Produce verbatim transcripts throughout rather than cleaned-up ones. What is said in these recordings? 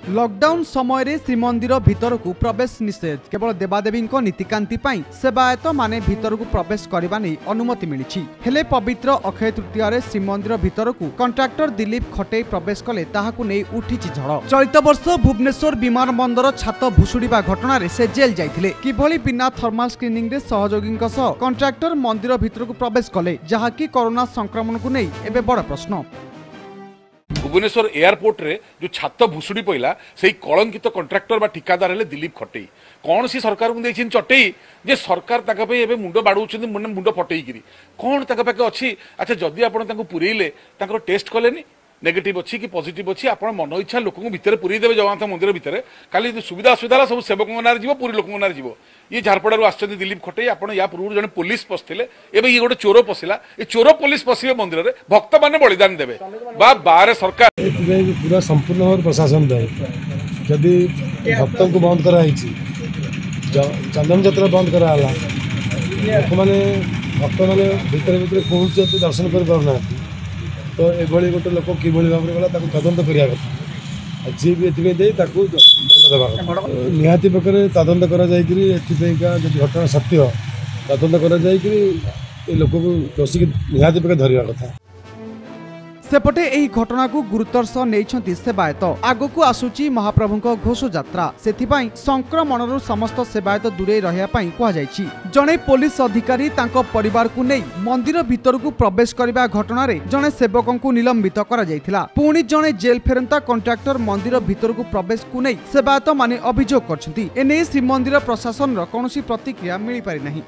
Lockdown समय रे श्रीमंदिर भितर को प्रवेश निषेध केवल देवादेवी नीतिकांति सेवायत माने भितर को प्रवेश करने नहीं अनुमति मिली हेले पवित्र अक्षय तृतीय श्रीमंदिर भितर को कंट्राक्टर दिलीप खटे प्रवेश कले ताहाकु नहीं उठी झड़। चलित वर्ष भुवनेश्वर विमान बंदर छात भुशुड़ा घटन से जेल जाइथिले किभली बिना थर्माल स्क्रीनिंग रे सहयोगी कंट्राक्टर मंदिर भितर को प्रवेश कले जहाँकि कोरोना संक्रमण को नहीं एबे बड़ प्रश्न। भुवनेश्वर एयरपोर्ट रे जो छात भुशुड़ी पड़ा से कलंकित कंट्राक्टर बा ठिकादार हेले दिलीप खटे कौन सी सरकार को देछिन चटई जे सरकार ताका पे एबे मुंड बाडुछन मुंड फटई करी कौन ताका पाके अछि। अच्छा जदि आपण ताको पुरेइले ताकर टेस्ट कलेनी नेगेटिव अच्छी कि पॉजिटिव अच्छी आप मन इच्छा लोक भितर पुरी देवे जगन्नाथ मंदिर भितर खाली सुविधा असुविधा सब सेवक ना जीव पूरी लोक ना जीव ये झारपड़ारू आस दिलीप खटे आप या पूर्व जन पुलिस पशिले एवं ये गोटे चोर पशिला ये चोर पुलिस पशिबे मंदिर में भक्त मैंने बलिदान देवे बा बारे सरकार पूरा संपूर्ण भाव प्रशासन दायी जदि भक्त को बंद कराई चंदन यात्रा बंद कराला लोक मैंने भक्त मैंने भितर भितर पहुंचते दर्शन कर पारना तो ये गोटे लोक कि भाव में गला तदंत करवा कथा जी भी एथि दे दंड देवा कथा निहाती प्रकार तदंत कर घटना सत्य तदंत कर लोक को दोषी निहाती प्रकार धरवा कथा। सेपटे एही घटना को गुरुतर सह नेइछंती सेवायत आगकू आसुची महाप्रभुंको घोष यात्रा सेथिपाई संक्रमणरू समस्त सेवायत दूरे रहिया पाई कुहा जायछि। जणे पुलिस अधिकारी तांको परिवार को नै मंदिर भितर को प्रवेश करबा घटना रे जणे सेवकंकु निलंबित करा जायथिला पुणी जणे जेल फेरंता कंट्राक्टर मंदिर भितर को प्रवेश को नै सेवायत माने अभियोग करछंती एने श्रीमंदिर प्रशासन रो कोनोसी प्रतिक्रिया मिली पारि नाही।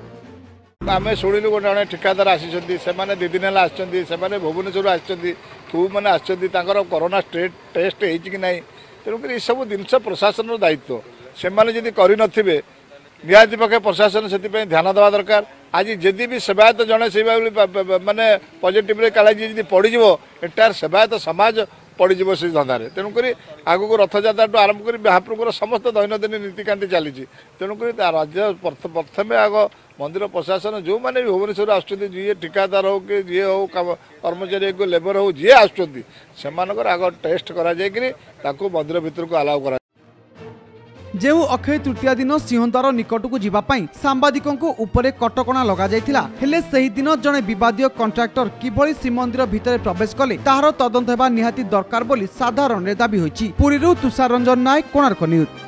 आम शुणिलु गोटे ठिकादार आसी दी दिन है भुवनेश्वर आसने कोरोना टेस्ट कि ना तेणुक ये सब जिनस प्रशासन दायित्व से जदि करे निहाती पक्षे प्रशासन से ध्यान देवा दरकार। आज जदि भी सेवायत जड़े से मानने पॉजिटिव काली पड़ज एंटायर सेवायत समाज पड़ज से धंदारे तेणुक आगक रथयात्रा आरंभ कर महाप्रभुर समस्त दैनंदिन नीतिकांति चली तेणुक राज्य प्रथम आग मंदिर प्रशासन जो मैंने भुवनेश्वर आसुच्चे ठिकादार हो कि जी हो कर्मचारी हो लेबर हो जी आसुच्च आग टेस्ट कर मंदिर भितर को अलाउ करा। जेउ अक्षय तृतीया दिन सिंहद्वार निकट को जीवाई सांबादिकों उपरे कटकणा लगा जायथिला हेले सही दिन जड़े विवादीय कंट्राक्टर किभली श्रीमंदिर भितर प्रवेश कले ताहार तदंत हेबा निहाती दरकार बोली साधारण दाबी होईछि। पुरीरू तुषार रंजन नायक, कोणार्क न्यूज।